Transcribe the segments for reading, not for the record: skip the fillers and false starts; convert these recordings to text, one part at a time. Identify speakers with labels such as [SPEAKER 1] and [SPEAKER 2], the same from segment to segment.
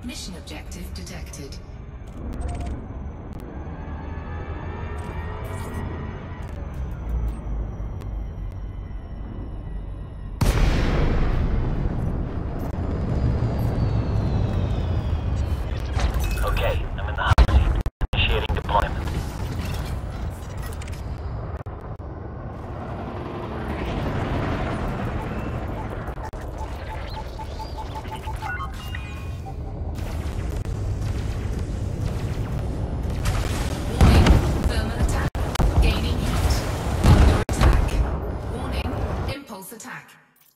[SPEAKER 1] Mission objective detected.
[SPEAKER 2] Okay, I'm in the hot seat. Initiating deployment.
[SPEAKER 1] Attack.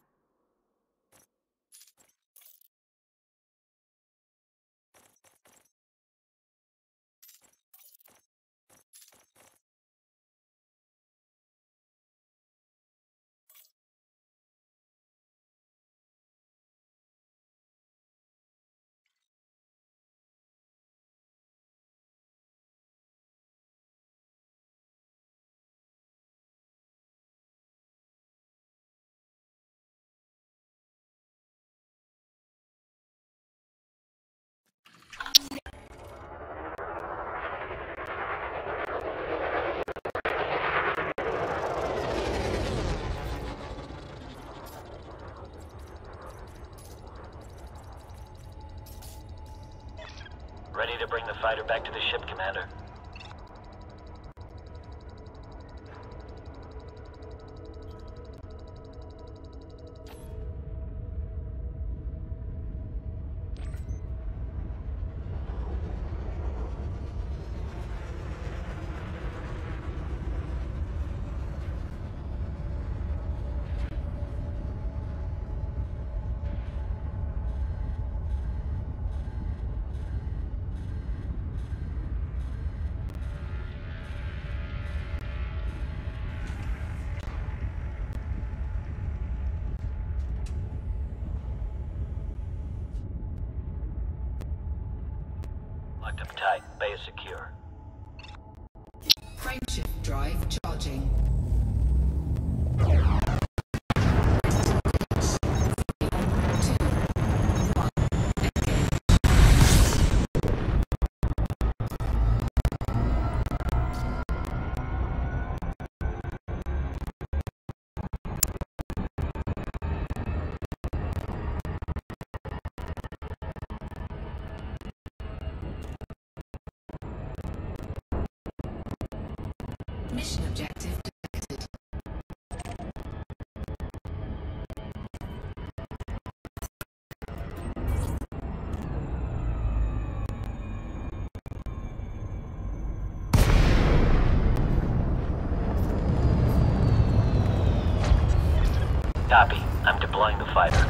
[SPEAKER 2] Ready to bring the fighter back to the ship, Commander. Locked up tight. Bay is secure.
[SPEAKER 1] Frameshift drive charging. Mission objective detected.
[SPEAKER 2] Copy. I'm deploying the fighter.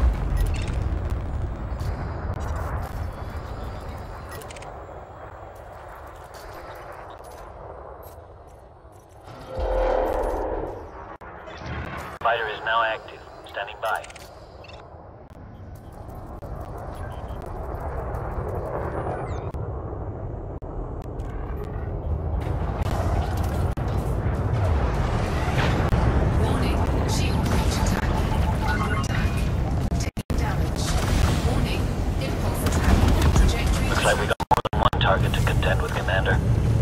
[SPEAKER 2] Fighter is now active. Standing by.
[SPEAKER 1] Warning, shield breach attack. Under attack. Taking damage. Warning, impulse attack. Trajectory.
[SPEAKER 2] Looks like we got more than one target to contend with, Commander.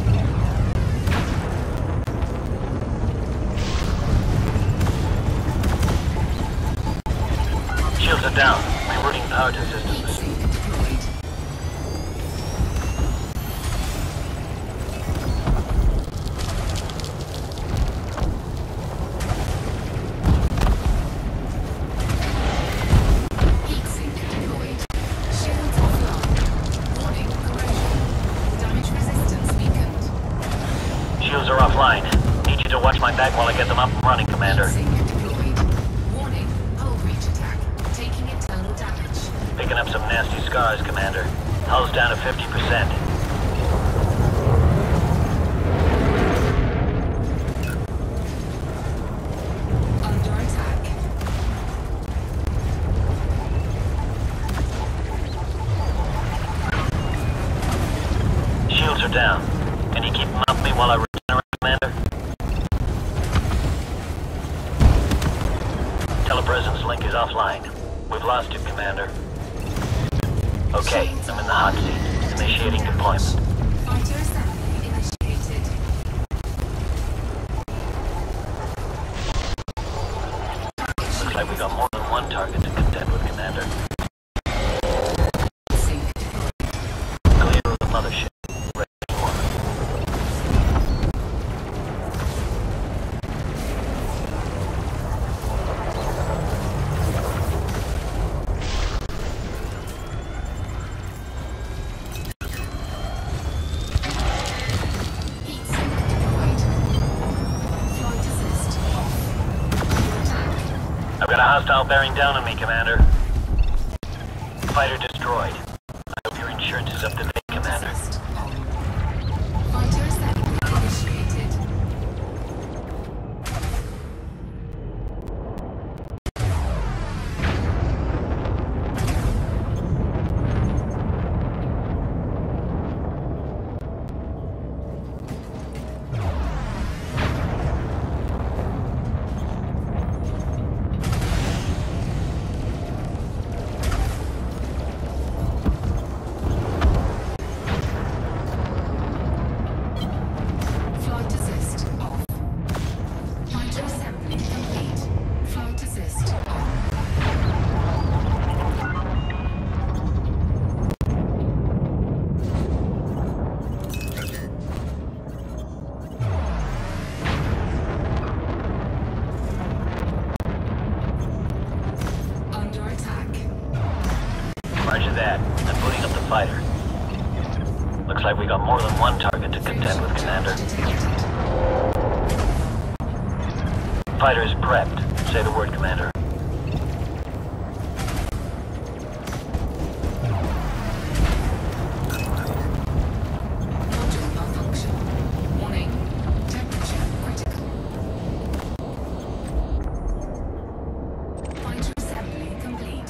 [SPEAKER 2] Shields are down. Rerouting power to systems.
[SPEAKER 1] Heat sink deployed. Heat sink deployed. Shields offline. Warning, corrosion. Damage resistance weakened.
[SPEAKER 2] Shields are offline. Need you to watch my back while I get them up and running, Commander.
[SPEAKER 1] Heat sink deployed. Warning, hull breach attack. Taking internal damage.
[SPEAKER 2] Picking up some nasty scars, Commander. Hull's down to 50%.
[SPEAKER 1] Under attack.
[SPEAKER 2] Shields are down. Can you keep them up me while I regenerate, Commander? Telepresence link is offline. We've lost you, Commander. Okay, I'm in the hot seat. Initiating deployment.
[SPEAKER 1] Fighter assembly initiated.
[SPEAKER 2] Looks like we got more than one target to contend with, Commander.
[SPEAKER 1] Sync.
[SPEAKER 2] Clear of the mothership. Ready for order.
[SPEAKER 1] Heat sink deployed. Flight assist off. Under attack.
[SPEAKER 2] I've got a hostile bearing down on me, Commander. Fighter destroyed. I hope your insurance is up to date, Commander.
[SPEAKER 1] Assist on. Fighter assembly initiated. Flight assist off. Fighter assembly complete. Flight assist on. Under attack.
[SPEAKER 2] Roger that. I'm booting up the fighter. Looks like we got more than one target to contend with, Commander.
[SPEAKER 1] Detected.
[SPEAKER 2] Fighter is prepped. Say the word, Commander.
[SPEAKER 1] Module malfunction. Warning. Temperature critical. Fighter assembly complete.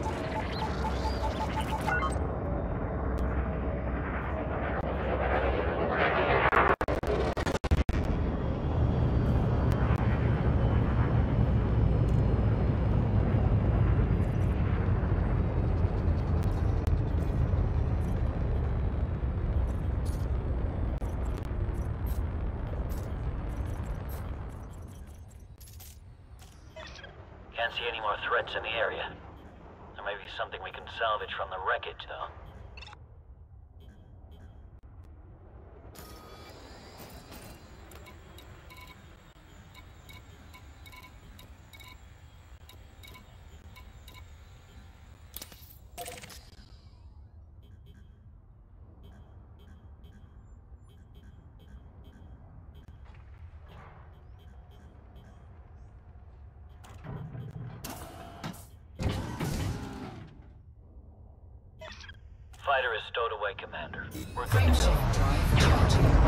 [SPEAKER 2] Can't see any more threats in the area. There may be something we can salvage from the wreckage, though. Fighter is stowed away, Commander. We're good to go.
[SPEAKER 1] Frameshift drive charging.